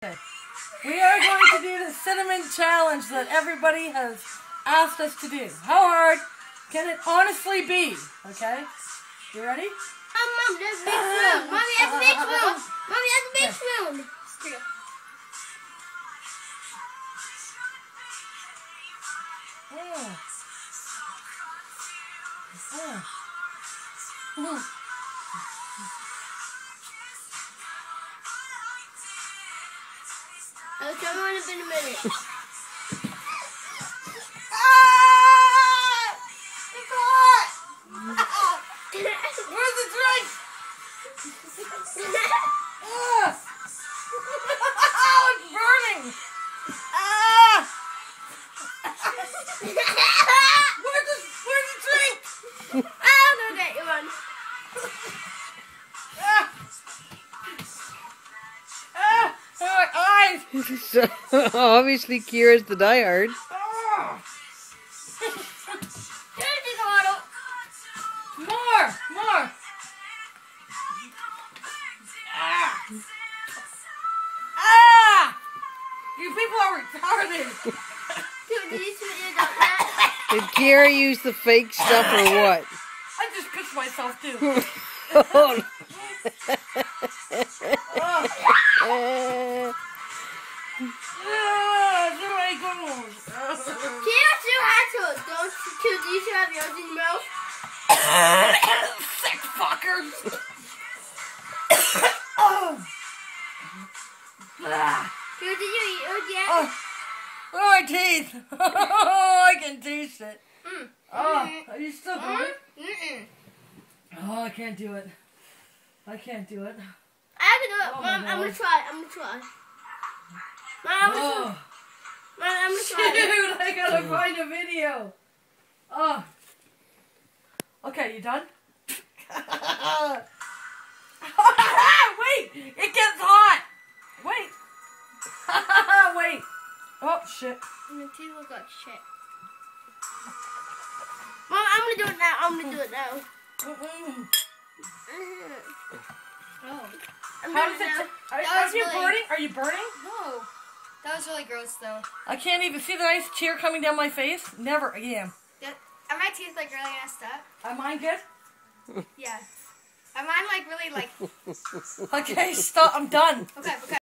Okay. We are going to do the cinnamon challenge that everybody has asked us to do. How hard can it honestly be? Okay? You ready? Mom, there's a big spoon. Mommy has a big spoon. Mommy has a big spoon. Here you go. I'll come on up in a minute. It's hot! Where's the drink? It's burning! Where's the drink? I'll get you one. My eyes! So, obviously, Kiara's the diehard. Here's the bottle. More! You people are retarded! Dude, did you see what you got that? Did Kiara use the fake stuff or what? I just pissed myself too. Oh, Kiara still has hers. Don't you? Do you still have yours in your mouth? Sick fuckers! Dude, did you eat yours yet? Oh, my teeth! I can taste it. Are you still going? Oh, I can't do it. I can't do it. I can do it. Oh, Mom, my I'm gonna God. try. Mom, I'm gonna try. Mom, I'm gonna try. Dude, I gotta find a video. Okay, you done? Wait! It gets hot! Wait! Wait! Oh, shit. My teeth look like shit. Mom, I'm gonna do it now. I'm gonna do it now. Oh. How does it are you burning? Are you burning? No. That was really gross, though. I can't even see the nice tear coming down my face. Never again. Are my teeth, like, really messed up? Am mine good? Yeah. Are mine, like, really, like... Okay, stop. I'm done. Okay.